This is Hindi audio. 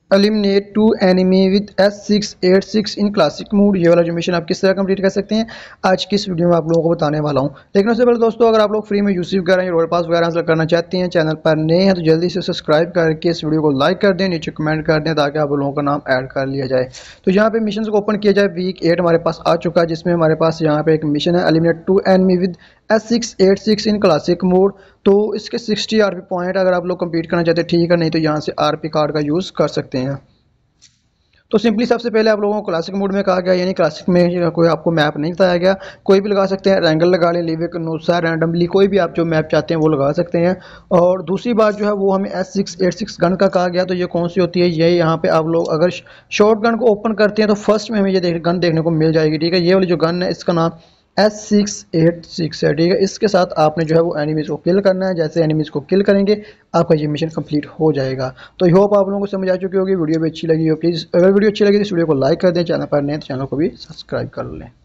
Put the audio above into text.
Eliminate 2 enemy with S686 in classic mode. ये वाला जो मिशन आप किस तरह कंप्लीट कर सकते हैं आज की इस वीडियो में आप लोगों को बताने वाला हूं। लेकिन उससे पहले दोस्तों, अगर आप लोग फ्री में यूसी वगैरह या रोल पास वगैरह हासिल करना चाहते हैं, चैनल पर नए हैं तो जल्दी से सब्सक्राइब करके इस वीडियो को लाइक कर दें, नीचे कमेंट कर दें ताकि आप लोगों का नाम ऐड कर लिया जाए। तो यहाँ पे मिशन को ओपन किया जाए। वीक 8 हमारे पास आ चुका है, जिसमें हमारे पास यहाँ पे एक मिशन है eliminate 2 enemy with S686 in classic mode. तो इसके 60 आरपी पॉइंट अगर आप लोग कंप्लीट करना चाहते हैं ठीक है, नहीं तो यहाँ से आरपी कार्ड का यूज़ कर सकते हैं। तो सिंपली सबसे पहले आप लोगों को क्लासिक मोड में कहा गया, यानी क्लासिक में कोई आपको मैप नहीं बताया गया, कोई भी लगा सकते हैं। रैंगल लगा लें, लिविक, नोसा, रैंडमली कोई भी आप जो मैप चाहते हैं वो लगा सकते हैं। और दूसरी बात जो है वो हमें S686 गन का कहा गया। तो ये कौन सी होती है, ये यहाँ पे आप लोग अगर शॉर्ट गन को ओपन करते हैं तो फर्स्ट में हमें ये गन देखने को मिल जाएगी। ठीक है, ये वाली जो गन है इसका नाम S686 है। ठीक है, इसके साथ आपने जो है वो एनिमीज को किल करना है। जैसे एनिमीज को किल करेंगे आपका ये मिशन कंप्लीट हो जाएगा। तो आई होप आप लोगों को समझ आ चुकी होगी। वीडियो भी अच्छी लगी हो प्लीज़, अगर वीडियो अच्छी लगी तो इस वीडियो को लाइक कर दें, चैनल पर नए तो चैनल को भी सब्सक्राइब कर लें।